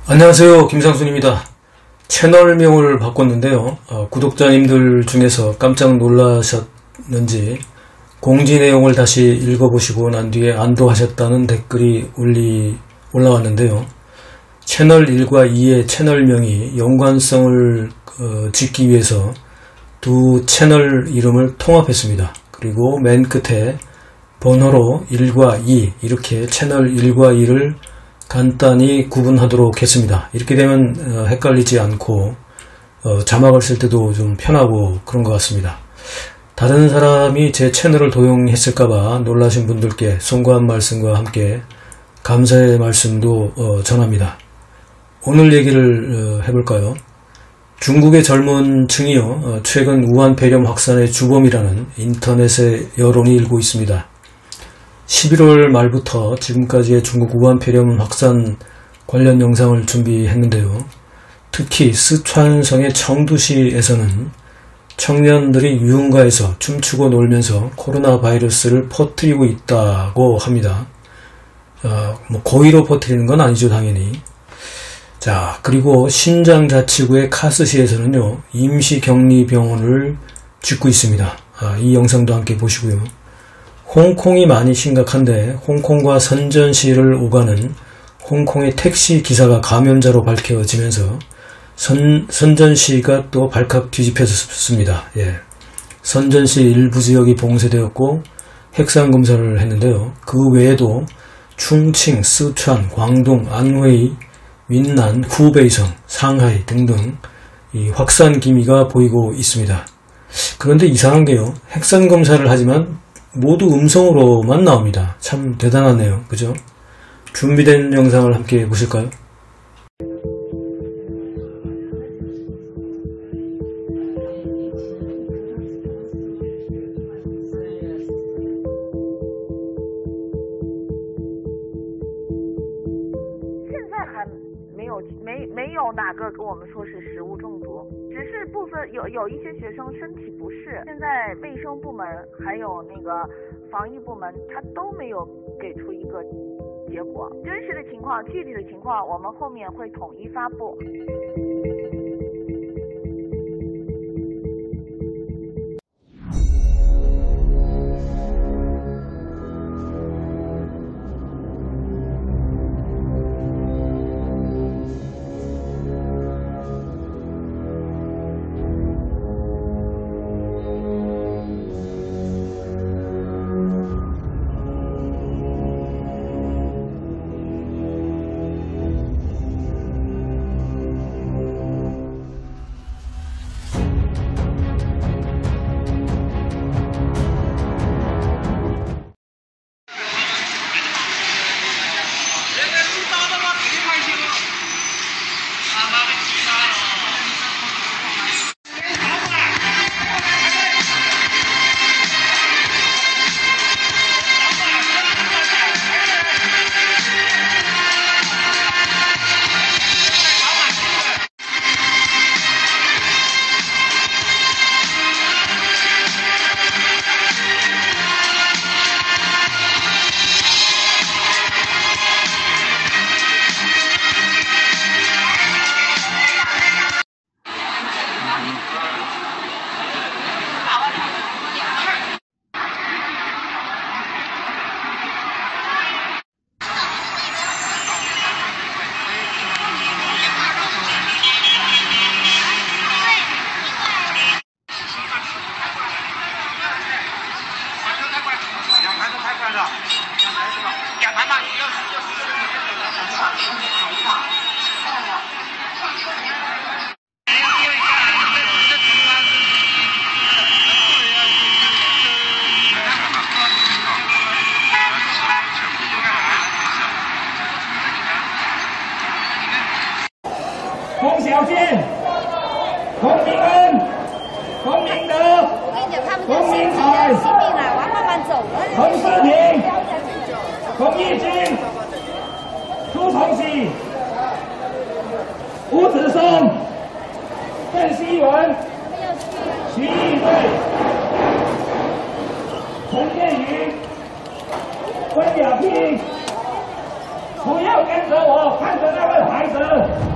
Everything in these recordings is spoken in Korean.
안녕하세요, 김상순입니다. 채널명을 바꿨는데요. 구독자님들 중에서 깜짝 놀라셨는지 공지 내용을 다시 읽어보시고 난 뒤에 안도하셨다는 댓글이 올라왔는데요. 채널 1과 2의 채널명이 연관성을 짓기 위해서 두 채널 이름을 통합했습니다. 그리고 맨 끝에 번호로 1과 2 이렇게 채널 1과 2를 간단히 구분하도록 했습니다. 이렇게 되면 헷갈리지 않고 자막을 쓸 때도 좀 편하고 그런 것 같습니다. 다른 사람이 제 채널을 도용했을까봐 놀라신 분들께 송구한 말씀과 함께 감사의 말씀도 전합니다. 오늘 얘기를 해볼까요? 중국의 젊은 층이요, 최근 우한 폐렴 확산의 주범이라는 인터넷의 여론이 일고 있습니다. 11월 말부터 지금까지의 중국 우한 폐렴 확산 관련 영상을 준비했는데요. 특히 스촨성의 청두시에서는 청년들이 유흥가에서 춤추고 놀면서 코로나 바이러스를 퍼뜨리고 있다고 합니다. 고의로 퍼뜨리는 건 아니죠, 당연히. 자, 그리고 신장자치구의 카스시에서는요, 임시격리병원을 짓고 있습니다. 이 영상도 함께 보시고요. 홍콩이 많이 심각한데 홍콩과 선전시를 오가는 홍콩의 택시 기사가 감염자로 밝혀지면서 선전시가 또 발칵 뒤집혀졌습니다. 선전시 일부 지역이 봉쇄되었고 핵산 검사를 했는데요. 그 외에도 충칭, 스촨, 광동, 안웨이, 윈난, 후베이성, 상하이 등등 이 확산 기미가 보이고 있습니다. 그런데 이상한 게요, 핵산 검사를 하지만 모두 음성으로만 나옵니다. 참 대단하네요. 그죠? 준비된 영상을 함께 보실까요? 没有哪个跟我们说是食物中毒，只是部分有一些学生身体不适，现在卫生部门还有那个防疫部门他都没有给出一个结果，真实的情况、具体的情况我们后面会统一发布。 龚小健、龚明恩、龚明德、 我跟你讲，他们就心急的性命了，我要慢慢走。 彭世平、龚义军、朱同喜、吴子松、邓希文、徐义瑞、陈建宇、温雅萍、 不要跟着我，看着那个孩子。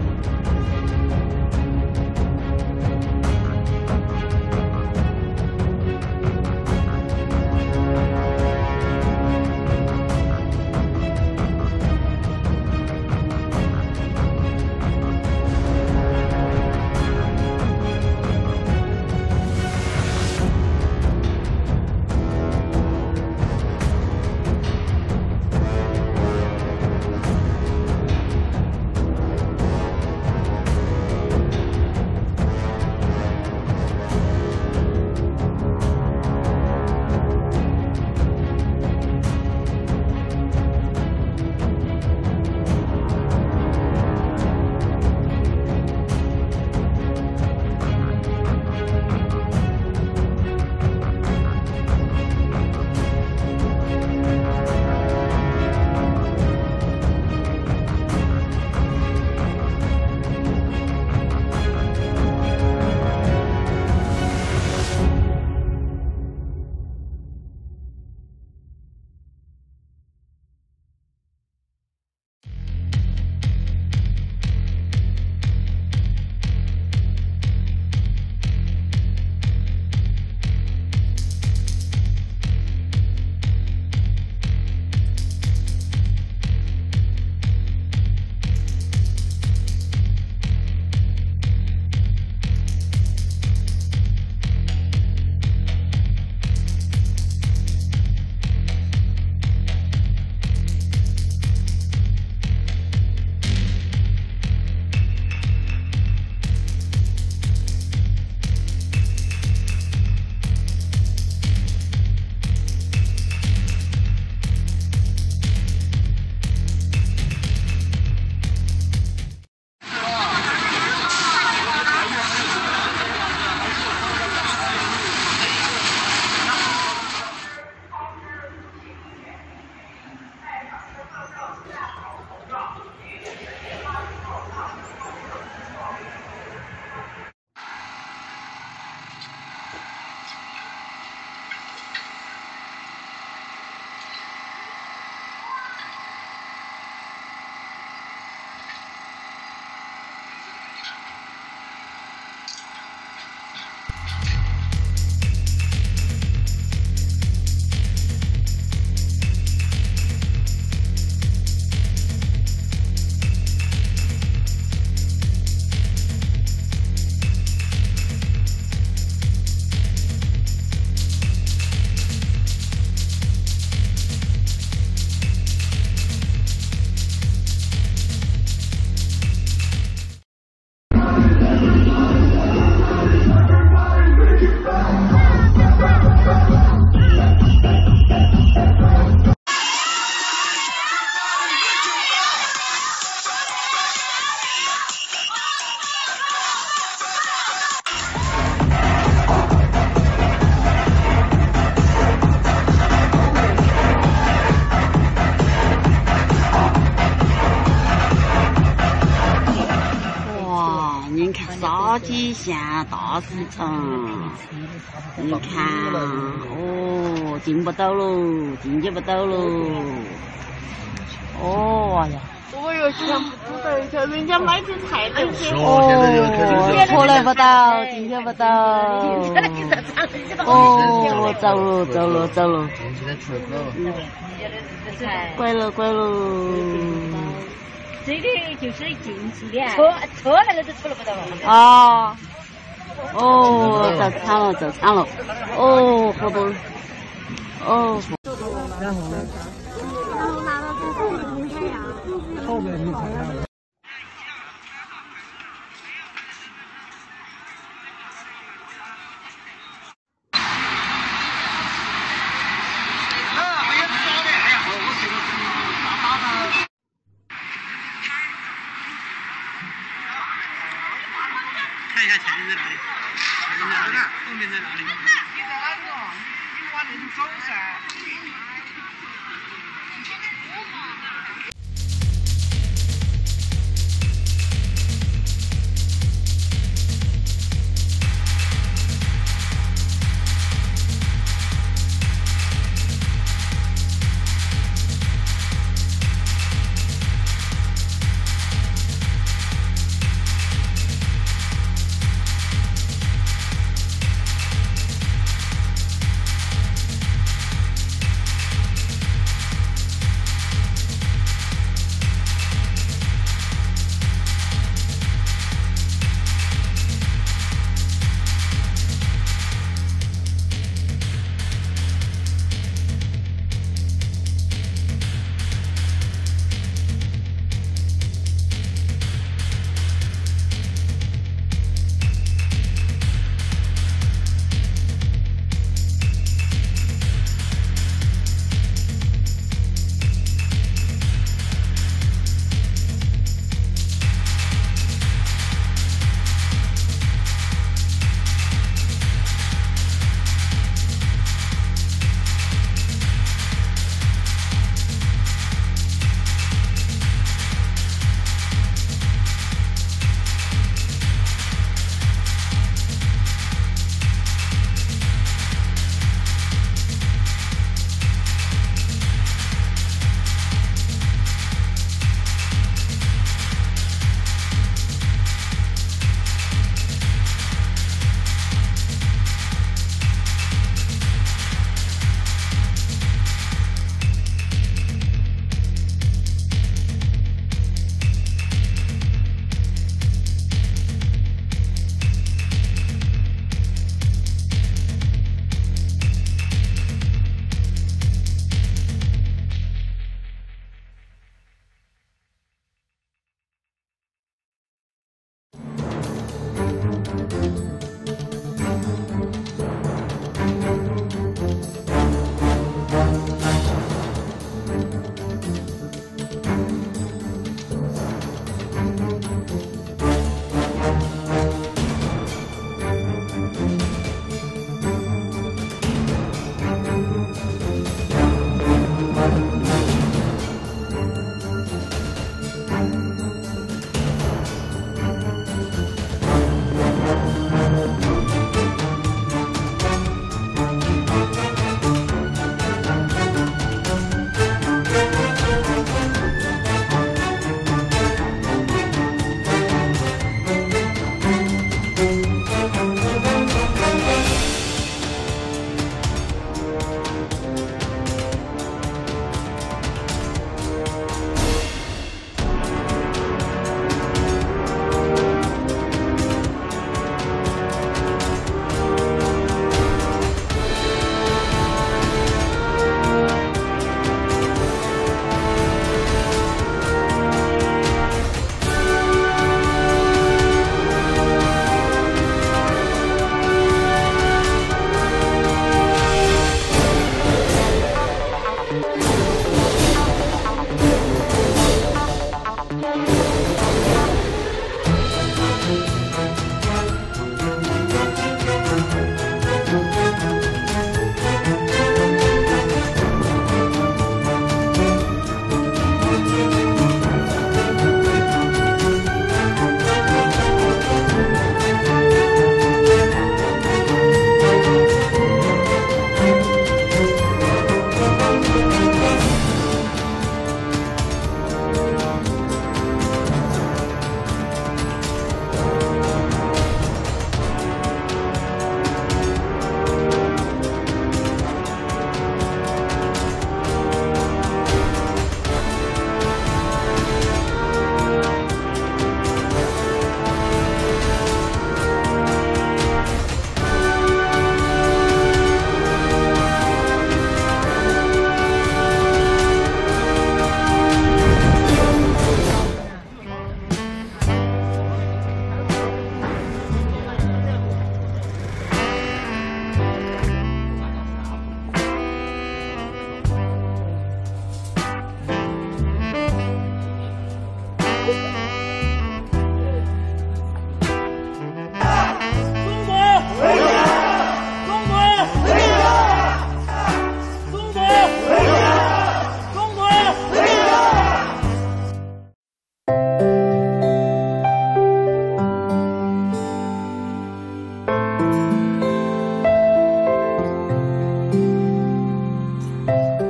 超级像大市场，你看，哦，进不到喽，进去不到喽。哦呀， 哦哟，想不到一条，人家买点菜那些。 哦，出来不到，进去不到。哦，走喽，走喽，走喽。乖喽，乖喽。 这个就是禁止的，车那个都出来不到了。 啊，哦，走惨了，走惨了，哦，好多，哦。 然后呢？然后拿到这后面你看呀，后面你看呀。 看一下前面在哪里，前面在哪里，后面在哪里？你在哪个？你往那头走噻。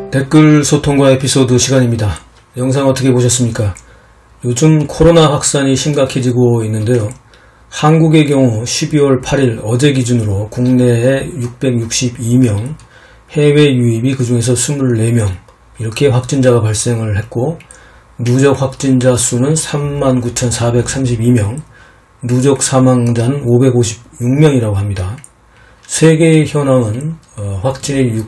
댓글 소통과 에피소드 시간입니다. 영상 어떻게 보셨습니까? 요즘 코로나 확산이 심각해지고 있는데요. 한국의 경우 12월 8일 어제 기준으로 국내에 662명, 해외 유입이 그 중에서 24명 이렇게 확진자가 발생을 했고, 누적 확진자 수는 39,432명, 누적 사망자는 556명이라고 합니다. 세계의 현황은 확진이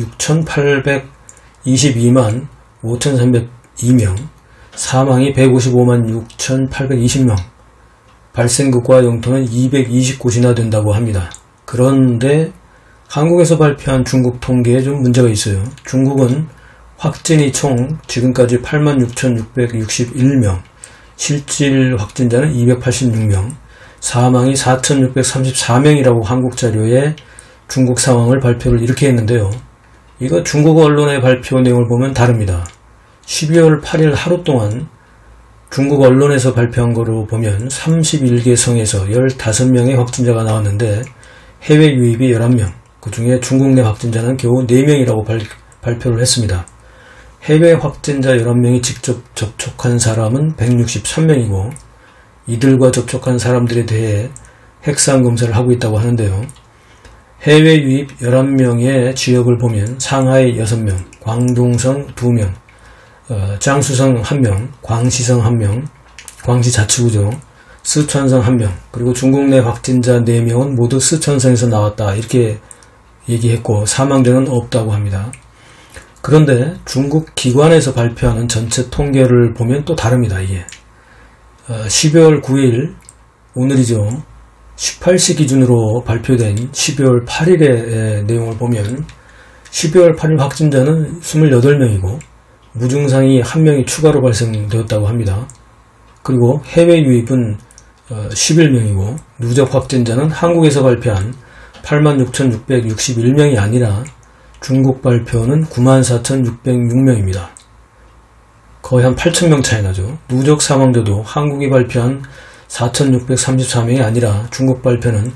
6,822만 5,302명, 사망이 155만 6,820명, 발생국과 영토는 220곳이나 된다고 합니다. 그런데 한국에서 발표한 중국 통계에 좀 문제가 있어요. 중국은 확진이 총 지금까지 86,661명, 실질 확진자는 286명, 사망이 4,634명이라고 한국 자료에 중국 상황을 발표를 이렇게 했는데요. 이거 중국 언론의 발표 내용을 보면 다릅니다. 12월 8일 하루 동안 중국 언론에서 발표한 거로 보면 31개 성에서 15명의 확진자가 나왔는데 해외 유입이 11명, 그 중에 중국 내 확진자는 겨우 4명이라고 발표를 했습니다. 해외 확진자 11명이 직접 접촉한 사람은 163명이고 이들과 접촉한 사람들에 대해 핵산 검사를 하고 있다고 하는데요. 해외 유입 11명의 지역을 보면 상하이 6명, 광둥성 2명, 장수성 1명, 광시성 1명, 광시 자치구죠. 스촨성 1명, 그리고 중국 내 확진자 4명은 모두 스촨성에서 나왔다 이렇게 얘기했고 사망자는 없다고 합니다. 그런데 중국 기관에서 발표하는 전체 통계를 보면 또 다릅니다. 이게 12월 9일 오늘이죠. 18시 기준으로 발표된 12월 8일의 내용을 보면 12월 8일 확진자는 28명이고 무증상이 1명이 추가로 발생되었다고 합니다. 그리고 해외 유입은 11명이고 누적 확진자는 한국에서 발표한 86,661명이 아니라 중국 발표는 94,606명입니다. 거의 한 8,000명 차이 나죠. 누적 사망자도 한국이 발표한 4,634명이 아니라 중국 발표는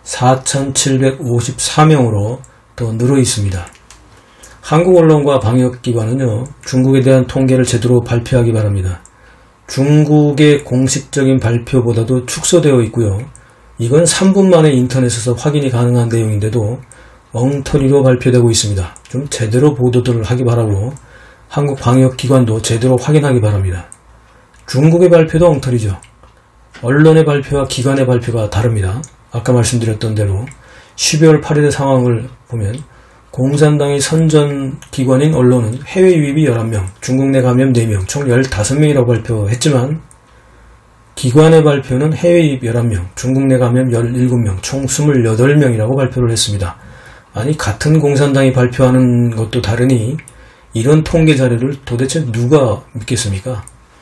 4,754명으로 더 늘어 있습니다. 한국 언론과 방역기관은요, 중국에 대한 통계를 제대로 발표하기 바랍니다. 중국의 공식적인 발표보다도 축소되어 있고요. 이건 3분 만에 인터넷에서 확인이 가능한 내용인데도 엉터리로 발표되고 있습니다. 좀 제대로 보도들을 하기 바라고 한국 방역기관도 제대로 확인하기 바랍니다. 중국의 발표도 엉터리죠. 언론의 발표와 기관의 발표가 다릅니다. 아까 말씀드렸던 대로 12월 8일의 상황을 보면 공산당의 선전기관인 언론은 해외 유입이 11명, 중국 내 감염 4명, 총 15명이라고 발표했지만 기관의 발표는 해외 유입 11명, 중국 내 감염 17명, 총 28명이라고 발표를 했습니다. 아니 같은 공산당이 발표하는 것도 다르니 이런 통계 자료를 도대체 누가 믿겠습니까?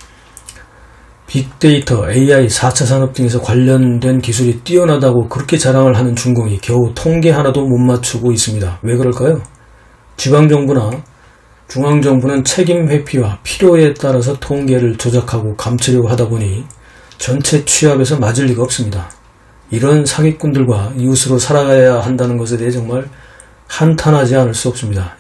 빅데이터, AI, 4차 산업 등에서 관련된 기술이 뛰어나다고 그렇게 자랑을 하는 중공이 겨우 통계 하나도 못 맞추고 있습니다. 왜 그럴까요? 지방정부나 중앙정부는 책임 회피와 필요에 따라서 통계를 조작하고 감추려고 하다 보니 전체 취합에서 맞을 리가 없습니다. 이런 사기꾼들과 이웃으로 살아가야 한다는 것에 대해 정말 한탄하지 않을 수 없습니다.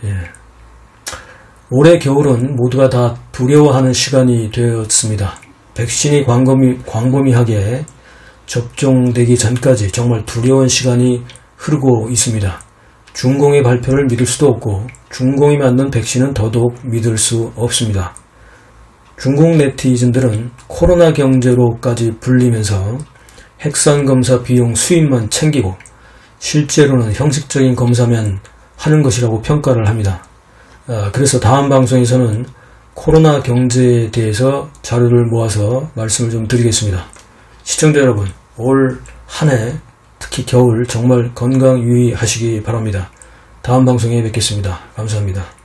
올해 겨울은 모두가 다 두려워하는 시간이 되었습니다. 백신이 광범위하게 접종되기 전까지 정말 두려운 시간이 흐르고 있습니다. 중공의 발표를 믿을 수도 없고 중공이 만든 백신은 더더욱 믿을 수 없습니다. 중국 네티즌들은 코로나 경제로까지 불리면서 핵산검사 비용 수입만 챙기고 실제로는 형식적인 검사만 하는 것이라고 평가를 합니다. 그래서 다음 방송에서는 코로나 경제에 대해서 자료를 모아서 말씀을 좀 드리겠습니다. 시청자 여러분, 올 한 해 특히 겨울 정말 건강 유의하시기 바랍니다. 다음 방송에 뵙겠습니다. 감사합니다.